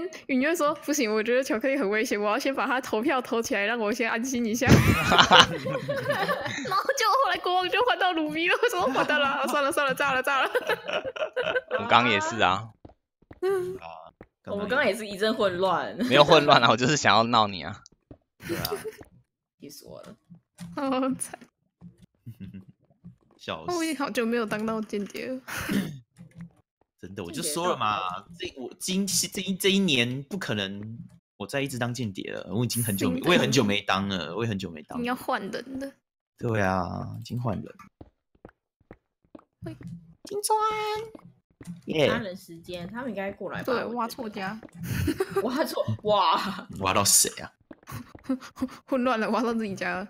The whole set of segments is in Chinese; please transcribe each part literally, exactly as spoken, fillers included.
允月说不行，我觉得巧克力很危险，我要先把他投票投起来，让我先安心一下。然后就后来国王就换到鲁比了，我说完蛋了，算了算了，炸了炸了。 我刚刚也是啊。 啊， 我们刚刚也是一阵混乱。 没有混乱啊，我就是想要闹你啊。 对啊， 气死我了。 好惨。 笑死！ 我已经好久没有当到间谍了。 真的，我就说了嘛，这我今这一这一年不可能我再一直当间谍了，我已经很久没，我也很久没当了，我也很久没当了。 你要换人的。 对啊，已经换人。 喂， 金川， 耶！ 杀人时间，他们应该过来吧？ 对，挖错家。 挖错，哇！ 挖到谁啊？ 混乱了，挖到自己家了。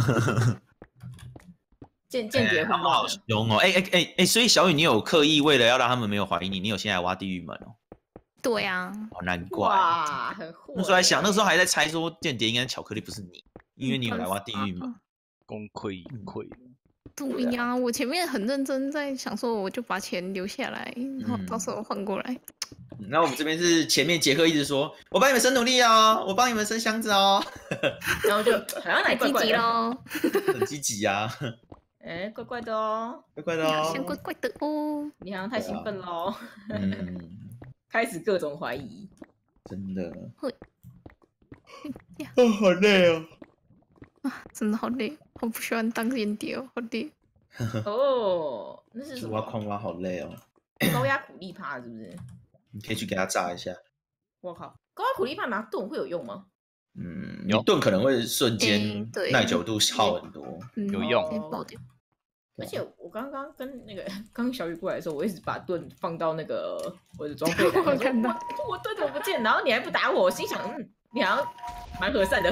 间间谍混乱好凶哦！哎哎哎哎，所以小雨，你有刻意为了要让他们没有怀疑你，你有现在挖地狱门哦？ 对啊。 哦，难怪。 哇，很会。 那时候还想，那时候还在猜说间谍应该巧克力不是你，因为你有来挖地狱门。 功亏一篑。 对呀，我前面很认真在想说，我就把钱留下来，然后到时候换过来。 那我们这边是前面杰克一直说，我帮你们生努力哦，我帮你们生箱子哦， 然后就好像来积极喽， 很积极啊。 哎，怪怪的哦， 怪怪的哦， 像怪怪的哦， 你好像太兴奋喽， 嗯， 开始各种怀疑， 真的， 会， 哦，好累哦， 啊，真的好累，我不喜欢当间谍哦，好累。 哦，那是什么？ 挖矿挖好累哦， 高压苦力怕是不是？ 你可以去给他炸一下。 我靠，高压苦力怕拿盾会有用吗？ 嗯，你盾可能会瞬间欸、 耐久度耗很多， 嗯、 有用。 哦、而且我刚刚跟那个刚小雨过来的时候，我一直把盾放到那个我的装备栏， 我看到我我盾怎么不见？然后你还不打我，我心想，嗯，你好像蛮和善的。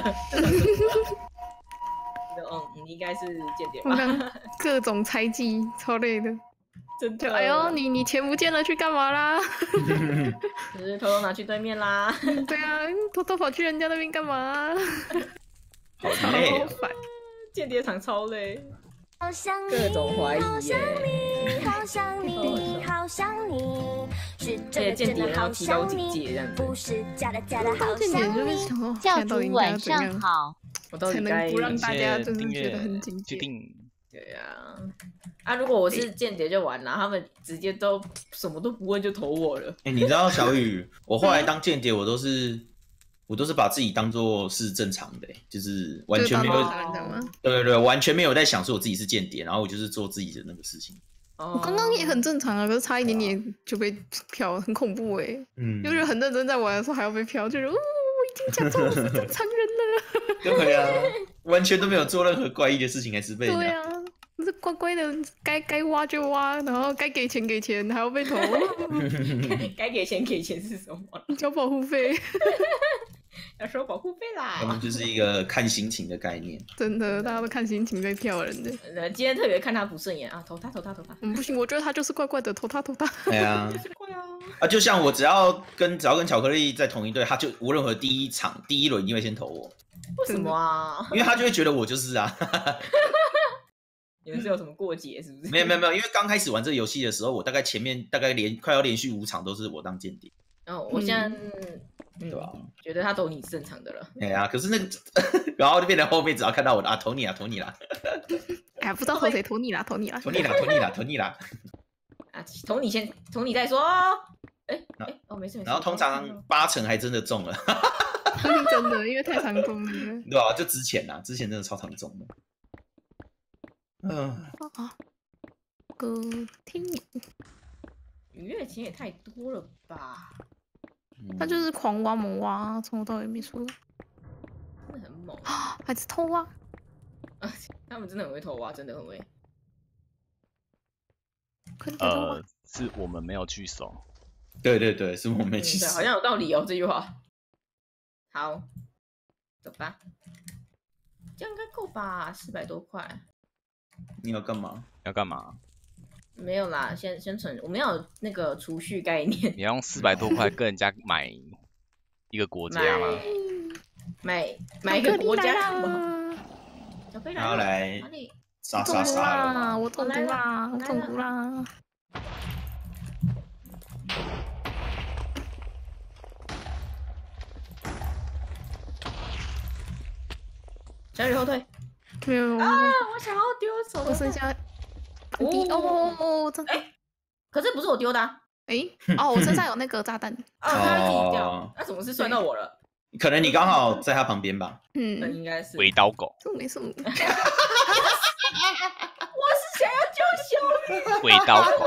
嗯，你应该是间谍吧？ 各种猜忌，超累的。 真的， 哎呦，你你钱不见了，去干嘛啦？ 就是偷偷拿去对面啦。 对啊，偷偷跑去人家那边干嘛？ 好累好烦， 间谍场超累， 好想你， 各种怀疑耶，好想你，好想你，是真的真的好想你，不是假的假的好想你。 教主晚上好， 我到底才能不让大家就是觉得很紧决定。 对啊，啊，如果我是间谍就完了，他们直接都什么都不问就投我了。 哎、欸，你知道小雨，我后来当间谍，我都是我都是把自己当做是正常的、欸，就是完全没有，对对对，完全没有在想说我自己是间谍，然后我就是做自己的那个事情。 我刚刚也很正常啊，可是差一点点就被飘，很恐怖哎、欸。嗯，就是很认真在玩的时候还要被飘，就是哦，我已经假装我是正常人了。 对啊，完全都没有做任何怪异的事情，还是被对啊。是乖乖的，该该挖就挖，然后该给钱给钱，还要被投。 该给钱给钱是什么？ 交保护费。 要收保护费啦。 他们就是一个看心情的概念。 真的，大家都看心情在票人的。 呃，今天特别看他不顺眼啊，投他投他投他。 嗯，不行，我觉得他就是怪怪的，投他投他。 对啊。啊，就像我只要跟只要跟巧克力在同一队，他就无论如何第一场第一轮一定会先投我。 为什么啊？ 因为他就会觉得我就是啊。 你们是有什么过节是不是？ 没有没有没有，因为刚开始玩这个游戏的时候，我大概前面大概连快要连续五场都是我当间谍。 哦，我现在嗯， 嗯对吧？ 觉得他投你是正常的了。 哎呀，可是那个，然后就变成后面只要看到我啊，投你啦，投你啦。 哎，不知道投谁，投你啦，投你啦， 投你啦，投你啦，投你啦。 啊，投你先，投你再说。哎哎，哦，没事没事。 然后通常八成还真的中了。 真的，因为太常中了。 对吧？就之前啊，之前真的超常中的。 嗯啊，歌听愉悦钱也太多了吧？ 他就是狂挖猛挖，从头到尾没输， 真的很猛啊！还是偷挖啊！他们真的很会偷挖，真的很会。 呃，是我们没有聚手。 对对对，是我们没去手。 好像有道理哦，这句话。好，走吧。这样应该够吧？四百多块。 你要干嘛？ 要干嘛？ 没有啦，先先存，我们要有那个储蓄概念。 你要用四百多块跟人家买一个国家吗？ 买买一个国家什么？ 然后来杀杀杀了！我中毒啦！我中毒啦！ 小雨后退。 没有啊！我想要丢手， 我剩下。哦哦哦！这哎，可是不是我丢的。 哎哦，我身上有那个炸弹。 哦，他自己掉，那怎么是算到我了？ 可能你刚好在他旁边吧。 嗯， 应该是。 尾刀狗。 这没什么。 我是想要救小雨。 尾刀狗。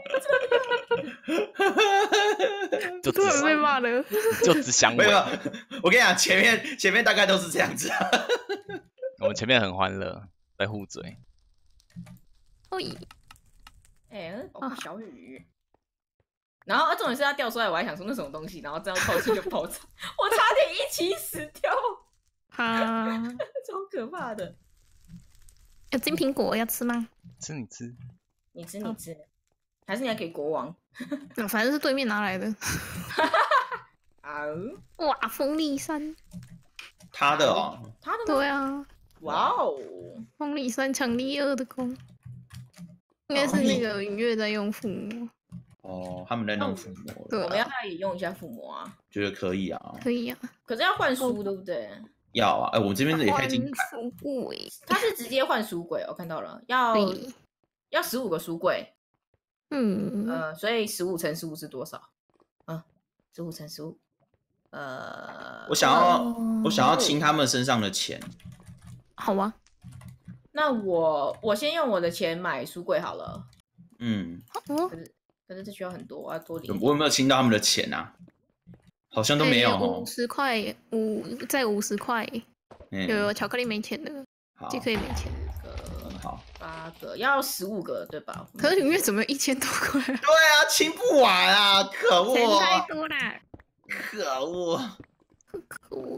就突然被骂了。 就只想尾。 我跟你讲，前面前面大概都是这样子。 我们前面很欢乐，在互嘴。 喂。 哎，小雨。然后，重点是他掉出来，我还想说那什么东西，然后这样透气就爆炸，我差点一起死掉， 哈， 超可怕的。 有金苹果要吃吗？ 吃你吃， 你吃你吃，还是你要给国王？ 反正是对面拿来的。 啊！ 哇，风力山， 他的哦， 他的对啊， 哇哦， 风力山强力二的弓，应该是那个云月在用附魔。 哦，他们在弄附魔， 我们要不要也用一下附魔啊？ 觉得可以啊， 可以啊， 可是要换书对不对？ 要啊，哎，我这边的也太精彩。 书柜， 它是直接换书柜，我看到了，要要十五个书柜， 嗯， 呃，所以十五乘十五是多少？嗯，十五乘十五，呃， 我想要，我想要清他们身上的钱。 好啊， 那我我先用我的钱买书柜好了。 嗯， 哦。 可是这需要很多，我要多领。 我有没有清到他们的钱啊？好像都没有哦。 五十块，五再五十块。 嗯、 有有巧克力没钱的，就可以没钱。 好， 八个要十五个对吧？ 可是云月怎么一千多块？对啊，清不完啊！可恶！ 钱太多啦！ 可恶！ 可恶！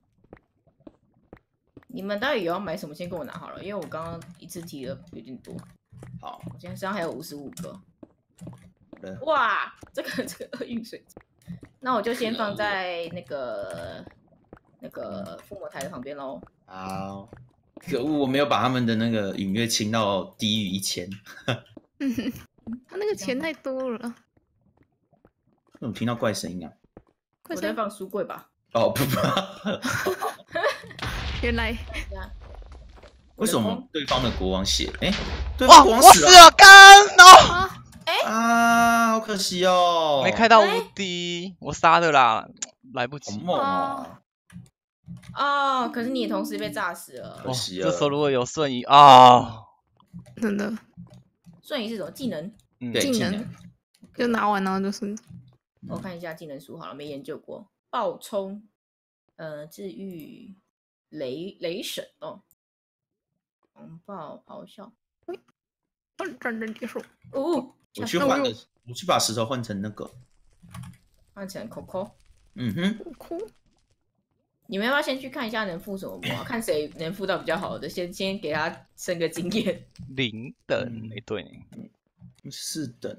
你们到底有要买什么？先跟我拿好了，因为我刚刚一次提了有点多。 好， 我今天身上还有五十五个。哇，这个这个厄运水晶，那我就先放在那个那个附魔台的旁边喽。 好，可恶，我没有把他们的那个隐约清到低于一千。 他那个钱太多了。 怎么听到怪声音啊？ 我在放书柜吧。 哦不不， 原来。 为什么对方的国王血？哎，对方国王死了，干哦！ 哎啊，好可惜哦， 没开到无敌，我杀的啦，来不及。 好猛哦！ 哦，可是你同时被炸死了， 可惜这时候如果有瞬移啊， 真的。 瞬移是什么技能？ 技能就拿完然后就是。 我看一下技能书好了，没研究过。暴冲，呃，治愈雷雷神哦。狂暴咆哮， 战争结束。 哦， 我去换个，我去把石头换成那个， 换成 Coco。 嗯哼， 你们要不要先去看一下能附什么魔、啊？看谁能附到比较好的，先先给他升个经验。 零等，哎，对， 四等。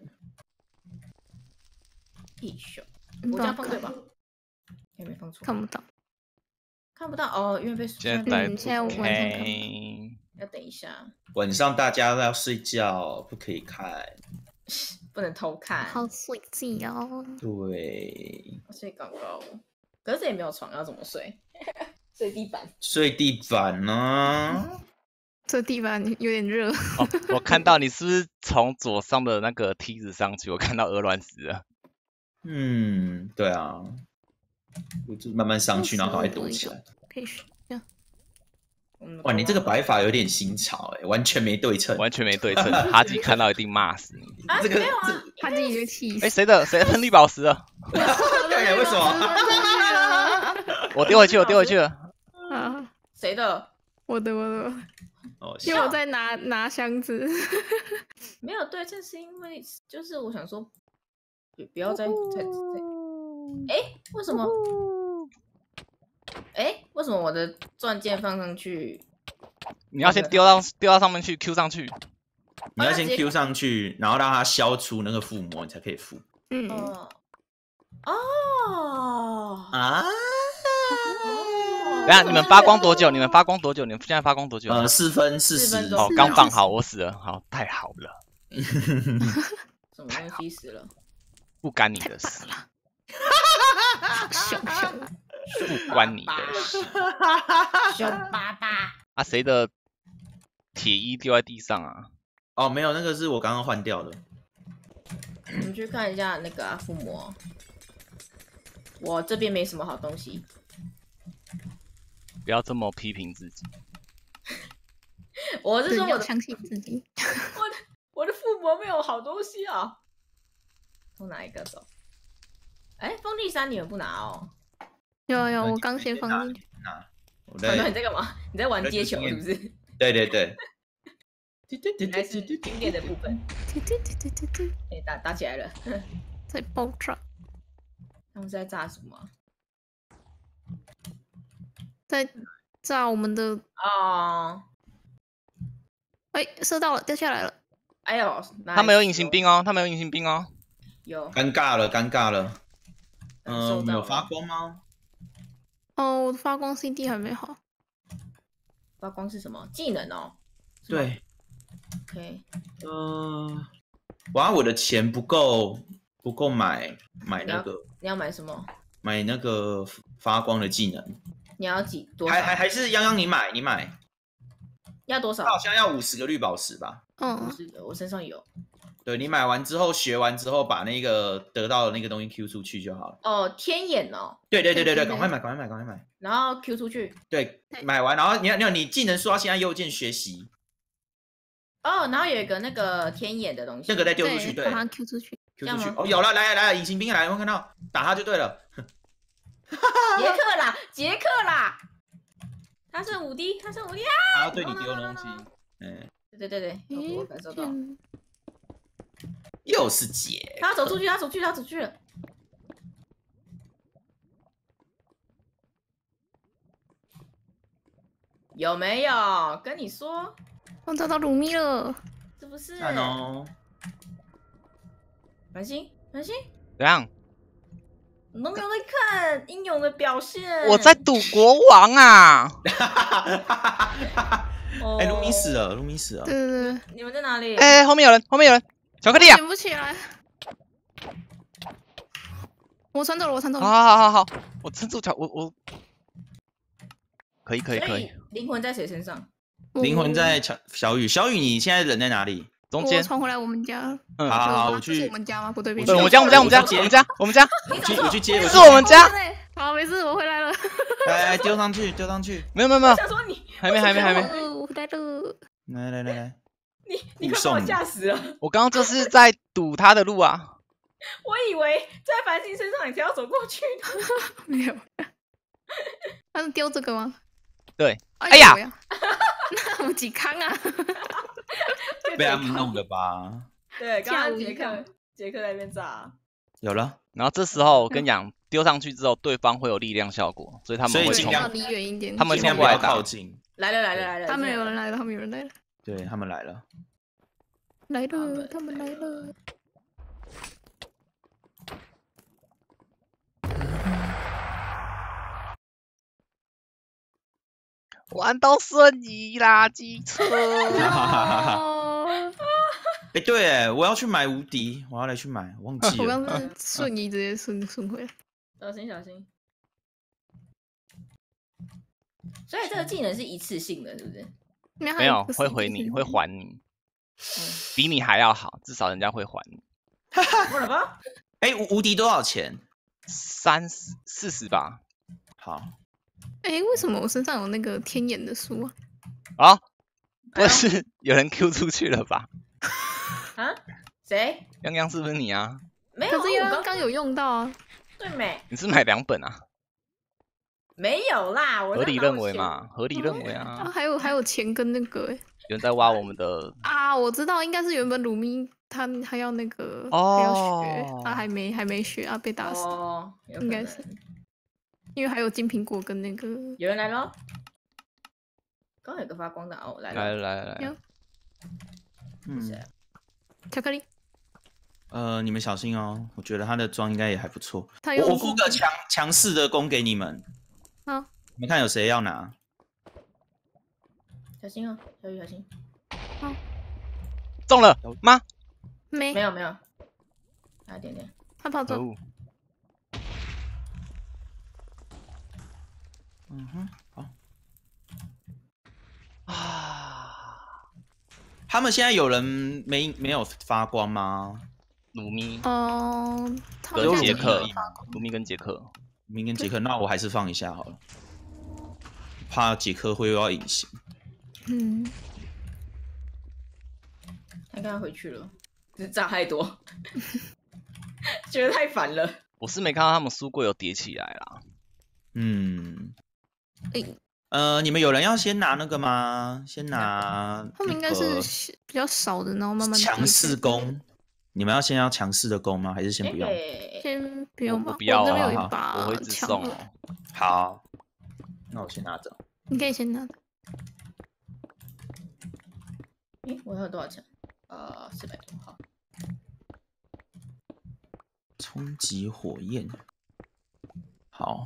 一宿，我这样放对吧？有没有放错？ 看不到， 看不到哦，因为被现在现在晚上看。 要等一下， 晚上大家都要睡觉，不可以看， 不能偷看。 好睡觉。 对， 睡高高，可是这也没有床，要怎么睡？睡地板。 睡地板呢、啊？ 这地板有点热。 哦，我看到你是不是从左上的那个梯子上去？我看到鹅卵石了。 嗯，对啊，我就慢慢上去，然后赶快躲起来。 可以睡觉。 哇，你这个摆法有点新潮哎、欸，完全没对称， 完全没对称。哈吉看到一定骂死你。 啊， 这个没有啊， 哈吉已经气死。 哎，谁的？谁喷绿宝石了？ 对，为什么？ 我丢回去，我丢回去了。 啊， 谁的？ 我的，我的。 哦， 因为我在拿拿箱子。 没有对称，是因为就是我想说，不要再再再。哎，为什么？哎，为什么我的钻剑放上去？ 你要先丢到丢到上面去 ，Q 上去。 你要先 Q 上去，然后让它消除那个附魔，你才可以附。 嗯。 哦。哦。 啊。 等下你们发光多久？你们发光多久？你们现在发光多久？ 呃，四分四十。 哦，刚放好，我死了，好，太好了。 什么东西死了？ 不干你的事。 熊熊。 不关你的事。 熊爸爸。 啊，谁的铁衣掉在地上啊？ 哦，没有，那个是我刚刚换掉的。 我们去看一下那个啊，附魔。我这边没什么好东西。 不要这么批评自己。 我是说我的相信自己。 我的我的附魔没有好东西啊。从哪一个走？哎，风力山你们不拿哦？ 有有，我刚先放进去。 拿。我在你在干嘛？你在玩接球是不是？ 对对对。 还是经典的部分。哎，打打起来了， 在爆炸。 他们是在炸什么？ 在炸我们的哦。 哎，射到了，掉下来了。 哎呦， 他们有隐形兵哦，他们有隐形兵哦。 有。 尴尬了，尴尬了。嗯，有发光吗？ 哦，我的发光 C D 还没好。 发光是什么？技能哦。 对。 OK。 呃，哇，我的钱不够，不够买买那个。 你要买什么？ 买那个发光的技能。 你要几多少？ 还还还是泱泱你买，你买。 要多少？ 好像要五十个绿宝石吧。 嗯， 五十个，我身上有。 对，你买完之后学完之后，把那个得到的那个东西 Q 出去就好了。 哦，天眼哦。 对对对对对，赶快买，赶快买，赶快买。 然后 Q 出去。 对，买完，然后你要你要你技能刷新按右键学习。 哦，然后有一个那个天眼的东西， 那个再丢出去，对， 把它 Q 出去 ，Q 出去。哦，有了，来来来，隐形兵来，我看到，打他就对了。 杰克啦，杰克啦，他是五 D， 他是五 D 啊！ 他要对你丢东西，嗯， 对对对对，我感受到。 又是杰， 他走出去，他走去，他走去了。有没有跟你说？ 我找到鲁咪了， 是不是？ 看哦。 繁星，繁星， 怎样？ 你都没有在看英勇的表现。 我在赌国王啊！ 哎，卢米死了，卢米死了。 对对对， 你们在哪里？ 哎，后面有人，后面有人，巧克力啊！ 捡不起来。我传走了，我传走了。 好好好好，我撑住脚，我我可以可以可以。 灵魂在谁身上？ 灵魂在小小雨，小雨，你现在人在哪里？ 中间。 我传回来我们家。 嗯，好好，我去。 我们家吗？不对， 对，我们家，我们家，我们家，我们家，我们家。 我去，我去接， 是我们家。 好，没事，我回来了。 来来，丢上去，丢上去。 没有没有没有。 想说你， 还没还没还没。 我回来了。 来来来来。 你你快把我吓死了！ 我刚刚就是在堵他的路啊。 我以为在繁星身上，你才要走过去呢。 没有。他是丢这个吗？ 对。哎呀！ 那我几康啊？ 被他们弄的吧？ 对，刚刚杰克杰克在那边炸。 有了。 然后这时候我跟你讲，丢上去之后，对方会有力量效果，所以他们会尽量离远一点。 他们尽量不要靠近。 来了来了来了！ 他们有人来了，他们有人来了。 对他们来了。 来了，他们来了。 玩到瞬移啦，机车！ 哎，对，哎，我要去买无敌，我要来去买，忘记了。 我刚是瞬移直接顺顺回来。 小心小心。所以这个技能是一次性的，是不是？ 没有，会回你，会还你，比你还要好，至少人家会还你。 我了吧？ 哎，无敌多少钱？ 三十四十吧。 好。 哎，为什么我身上有那个天眼的书啊？ 啊，不是有人 Q 出去了吧？ 啊？谁？ 泱泱是不是你啊？ 没有， 可是刚刚有用到啊。 对没？ 你是买两本啊？ 没有啦，我合理认为嘛，合理认为啊。 还有还有钱跟那个哎。 有人在挖我们的啊！我知道，应该是原本鲁咪他还要那个哦， 还要学，他还没还没学啊，被打死。 哦， 应该是。因为还有金苹果跟那个， 有人来了，刚刚有个发光的哦，来了，来来来， 嗯， 巧克力， 呃，你们小心哦，我觉得他的装应该也还不错。 我我附个强强势的弓给你们， 好， 你们看有谁要拿？ 小心哦，小雨小心。 好， 中了吗？ 没， 没有没有，差一点点， 他跑走。 嗯哼，好。 他们现在有人没没有发光吗？ 鲁咪， 哦， 跟杰克，鲁咪跟杰克， 鲁咪跟杰克，那我还是放一下好了，怕杰克会又要隐形。 嗯， 他刚刚回去了，只炸太多，觉得太烦了。 我是没看到他们书柜有叠起来啦。 嗯， 诶、欸， 呃，你们有人要先拿那个吗？先拿、那個。 他们应该是比较少的，然后慢慢强势攻。你们要先要强势的攻吗？还是先不用？ 欸、 先不用吧。 我不要啊， 我有一把我会自送哦。 好，那我先拿着。 你可以先拿着。 诶、欸，我还有多少钱？呃，四百多。好。 冲击火焰。好。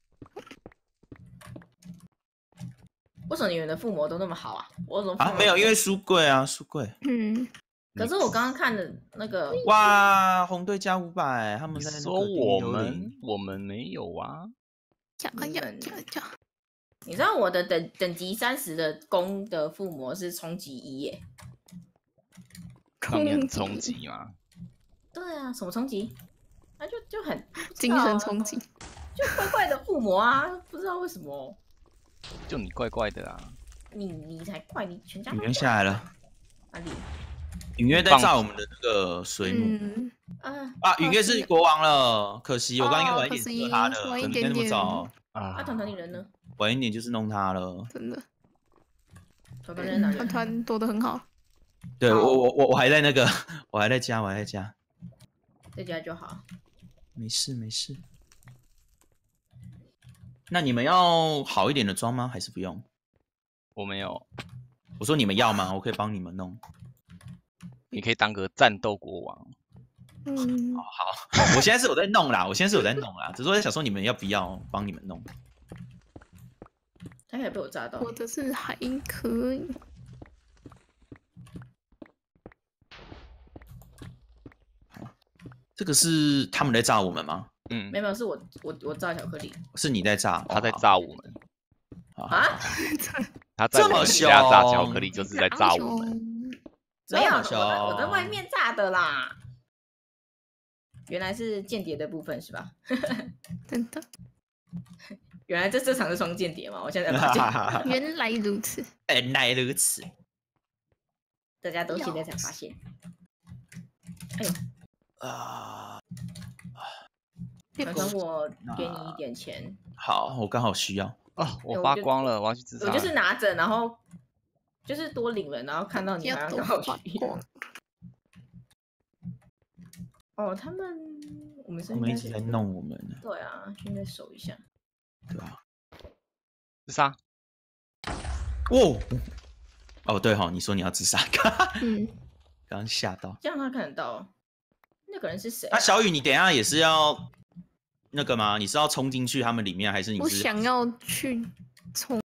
为什么你们的附魔都那么好啊？我怎么啊？没有，因为书柜啊，书柜。 嗯。 可是我刚刚看的那个， 哇，红队加五百，他们在那说我们我们没有啊。 呀呀呀呀！ 你知道我的等等级三十的攻的附魔是冲击一耶？ 那你很冲击吗？ 对啊，什么冲击？那、啊、就就很精神冲击， 就怪怪的附魔啊，不知道为什么。 就你怪怪的啊！ 你你才怪，你全家。 雨渊下来了， 哪里？ 雨渊在炸我们的那个水母。 嗯、啊啊！雨渊是国王了，可惜我刚刚晚一点射他的， 晚一点那么早啊！ 那团团你人呢？ 晚一点就是弄他了， 真的。 团团人哪里？ 团团躲得很好。 对我我我我还在那个，我还在家，我还在家， 在家就好。 没事没事。那你们要好一点的装吗？还是不用？ 我没有。 我说你们要吗？我可以帮你们弄。 你可以当个战斗国王。 嗯， 哦、好，我现在是有在弄啦，我现在是有在弄啦，只是我在想说你们要不要帮你们弄。 他也被我炸到。 我的是还可以。 这个是他们在炸我们吗？ 嗯， 没有，是我我我炸巧克力。 是你在炸， 他在炸我们。 啊？ 他在我们家炸巧克力，就是在炸我们。 没有，我在我在外面炸的啦。原来是间谍的部分是吧？ 真的。 原来这这场是双间谍嘛？我现在发现。 原来如此。 原来如此。 大家都现在才发现。哎呦。啊！传传我给你一点钱。 好，我刚好需要。 啊！我发光了，我要去自杀。 我就是拿着，然后就是多领了，然后看到你好像刚好需要。哦，他们我们是他们一直在弄我们。 对啊，现在守一下。 对啊。 自杀。 哦哦，对哈、哦，你说你要自杀。 嗯。 刚刚吓到。 这样他看得到。那个人是谁、啊？ 那小雨，你等一下也是要那个吗？你是要冲进去他们里面，还是你是？ 我想要去冲